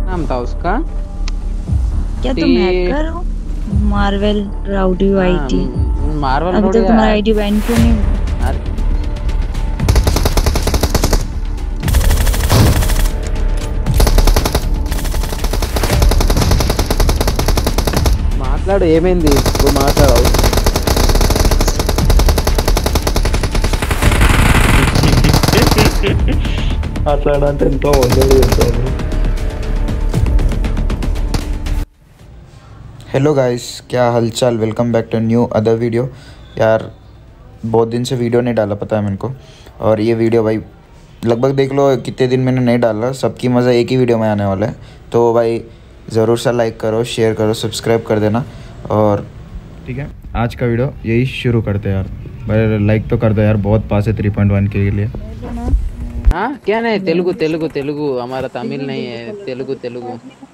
नाम था उसका? क्या तुम हैकर हो? Marvel rowdy IT. मार्वल अभी तक तुम्हारा आईडी बैन क्यों नहीं हुआ? మాట్లాడు, ఏమైంది నువ్వు మాట్లాడవు? మాట్లాడంటే ఎంతో వదిలేదు. हेलो गाइस, क्या हालचाल। Welcome back to new other video. यार बहुत दिन से वीडियो नहीं डाला, पता है मेरे को। और ये वीडियो भाई लगभग देख लो कितने दिन मैंने नहीं डाला। सबकी मज़ा एक ही वीडियो में आने वाला है, तो भाई ज़रूर सा लाइक करो, शेयर करो, सब्सक्राइब कर देना। और ठीक है, आज का वीडियो यही शुरू करते हैं यार। भाई लाइक तो कर दो यार, बहुत पास है 3.1 के लिए। हाँ क्या नहीं, तेलुगु तेलुगु तेलुगु, हमारा तमिल नहीं है। तेलुगु तेलुगु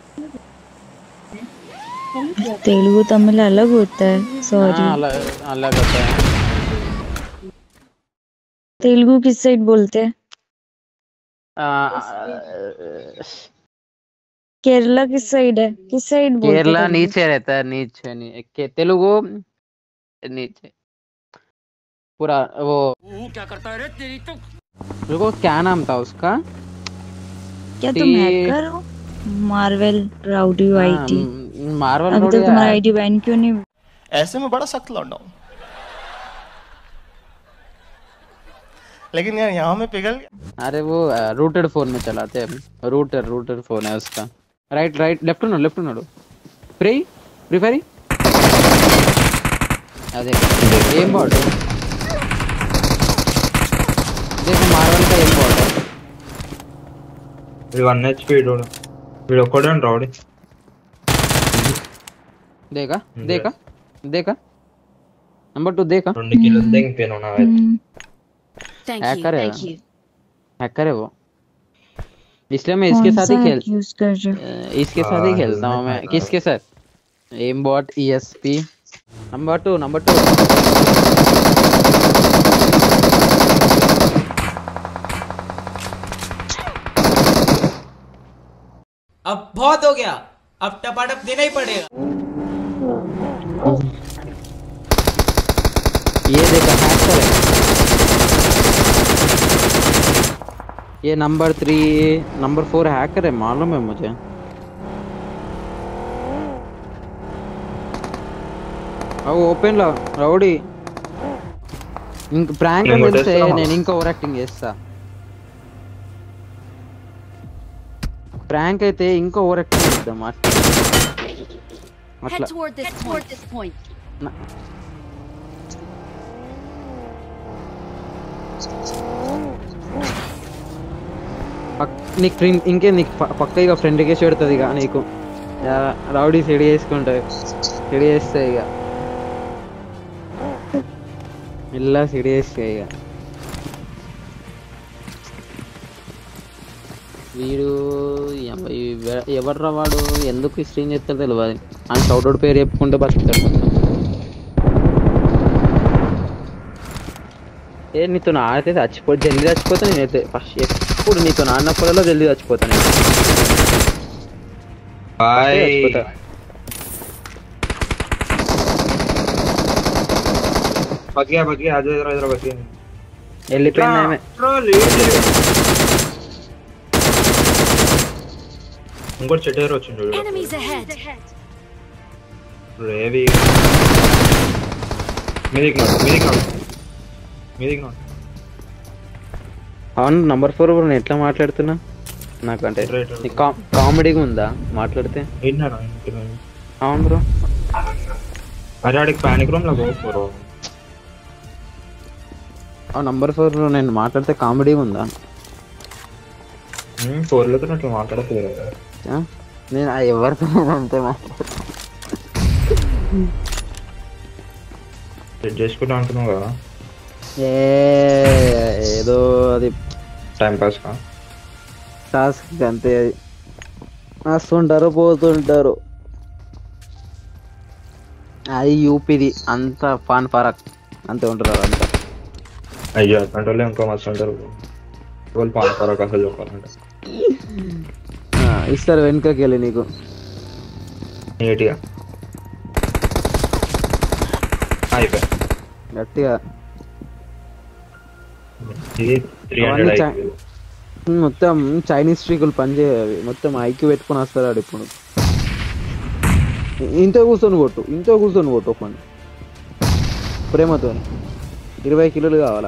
तेलुगु तमिल अलग होता है। सॉरी, अलग होता है। तेलुगु किस साइड बोलते हैं? केरला किस साइड है? किस साइड बोलते हैं? केरला नीचे रहता है, नीचे तेलुगु नीचे पूरा। वो क्या करता है रे तेरी तो। रुको, क्या नाम था उसका? क्या तुम हैकर हो? Marvel rowdy IT. मार्वल अभी तक तुम्हारा आईडी बैन क्यों नहीं हुआ? ऐसे में बड़ा सख्त लौंडा हूं, लेकिन यार यहाँ में पिघल गया। अरे वो रूटेड फोन में चलाते हैं, रूटेड फोन है उसका। राइट लेफ्ट नोडो फ्री फायर। एम बॉट देखो, मार्वल का एम बॉट है। ఇది 1 HP వీడు ఒక్కడే రావడి। देखा नंबर 2 देखा। 2 కిలోస్ దింగిపోయినా నావైతే। हैकर है वो, इसलिए मैं इसके साथ ही खेलता हूँ मैं। किसके साथ? M bot ESP number 2। अब बहुत हो गया, अब टपाटप देना ही पड़ेगा। ये देखा, हैकर है ये। नंबर 4 हैकर है, मालूम है मुझे। ఓపెన్ లో రౌడీ ఇంక ప్రాంక్ తెలిస్తే నేను ఇంకా ఓవర్ యాక్టింగ్ చేస్తా. ప్రాంక్ అయితే ఇంకా ఓవర్ యాక్టింగ్ చేద్దాం అట్లా. నీకు ఇంకే నీకు పక్క ఇక ఫ్రెండ్ కేసి పెడుతుంది ఇక నీకు. రౌడీ సెడి చేసుకుంటాయి, సెడి చేస్తాయి ఇక ఇలా సెడి చేస్తాయి ఇక. వీడు ఎవర్రా వాడు, ఎందుకు స్ట్రీమ్ చేస్తాడు తెలియదు. ఆయన షౌట్అవుట్ పేరు చెప్పుకుంటే బతుకుతాడు. నీతో ఆడితే జల్దీ చచ్చిపోతా నేనైతే. ఫస్ట్ ఎప్పుడు నీతో ఆడినప్పుడల్లా జల్దీ చచ్చిపోతా నేను. వెళ్ళిపోయింది ఆమె. ఇంకోటి చెట్టు దగ్గర వచ్చిండు అవును. నంబర్ 4 నేను ఎట్లా మాట్లాడుతున్నా? నాకంటే కామెడీగా ఉందా మాట్లాడితే? అవును బ్రో. అరే ఆడికి పానిక్ రూమ్ లో బ్రో. నంబర్ 4 నేను మాట్లాడితే కామెడీగా ఉందా? 4లతో అట్లా మాట్లాడలేదు నేను. ఎవరితో అంతే సెట్ చేసుకుంటా అంటున్నావు కదా. ఏదో అది టైం పాస్ టాస్క్ అంతే. అది వస్తుంటారు పోతుంటారు. అది యూపీది అంత ఫాన్ ఫరక్ అంతే ఉంటారు అంతా. అయ్యో అట్లాంటి వాళ్ళు ఇంకా మస్తు ఉంటారు. వాళ్ళు పాన్ ఫరక్ అసలు చెప్పాలంటే. ఇస్తారు వెనుకకి వెళ్ళి నీకు నీట్గా అయిపోయి గట్టిగా. ఇది 300 అవన్నీ IQ. మొత్తం చైనీస్ ట్రికులు పనిచేయవి. మొత్తం ఐక్యూ పెట్టుకొని వస్తారు ఆడు ఇప్పుడు. ఇంతో కూర్చొని కొట్టు పని ప్రేమతో. 20 కిలోలు కావాలా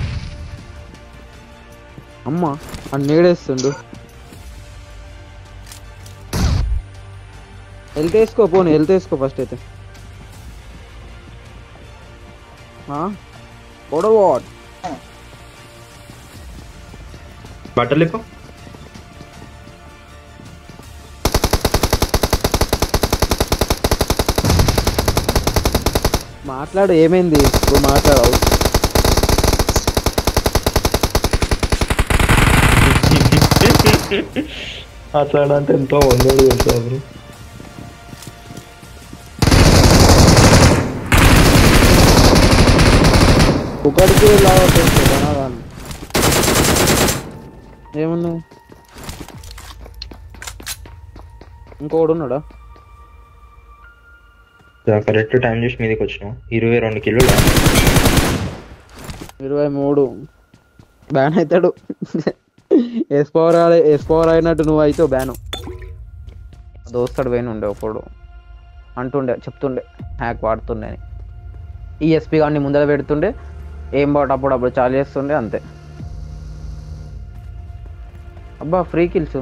అమ్మ అని నేడేస్తుండు. హెల్త్ వేసుకో ఫస్ట్ అయితే. వాట్ బట్టలు ఇప్పు. మాట్లాడు, ఏమైంది ఇప్పుడు మాట్లాడవు? మాట్లాడంటే ఎంతో వందలు చేశారు. ఒకటికి ఏమున్నాయి? ఇంకోడు ఉన్నాడా? కరెక్ట్ టైం చూసి మీదకి వచ్చినావు. 22 కిలోలు 23 బ్యాన్ అవుతాడు. ఎస్పవర్ అయినట్టు నువ్వు అయితే బ్యాను. దోస్తాడు పోయిన ఉండే ఒకడు చెప్తుండే హ్యాక్ వాడుతుండే అని. ఈఎస్పీ కానీ ముందర పెడుతుండే, ఏం బాట్ అప్పుడు చాలు చేస్తుండే అంతే. అబ్బా ఫ్రీ కిల్స్.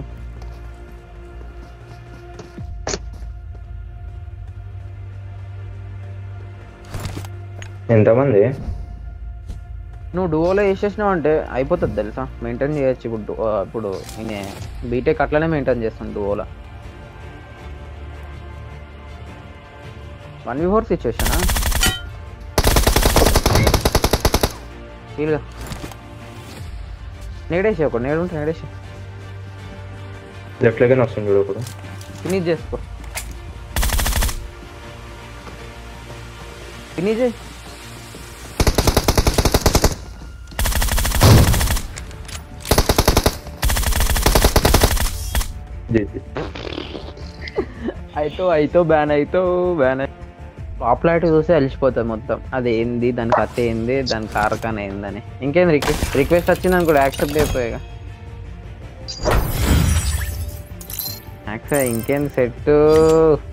ఎంతమంది? నువ్వు డువోలో వేసేసినావు అంటే అయిపోతుంది తెలుసా, మెయింటైన్ చేయొచ్చు. ఇప్పుడు నేను బీటెక్ అట్లనే మెయింటైన్ చేస్తాను డువోలో. 1v4 సిచ్యువేషనా? ఫీల్గా నేడేసి ఒకటి నేడుంటే నేడేసి లెఫ్ట్ లెగ్ వస్తుంది చూడు. ఒకడు ఫినిష్ చేసుకో. ఫినిష్ చేయి. అయితే బ్యాన్ పాపులారిటీ చూస్తే అలిసిపోతుంది మొత్తం. అది ఏంది, దాని కథ ఏంది, దాని కారకాన ఏందని. ఇంకేం రిక్వెస్ట్ వచ్చింది అనుకో, యాక్సెప్ట్ అయిపోయాగా. యాక్సెప్ట్ ఇంకేంది సెట్.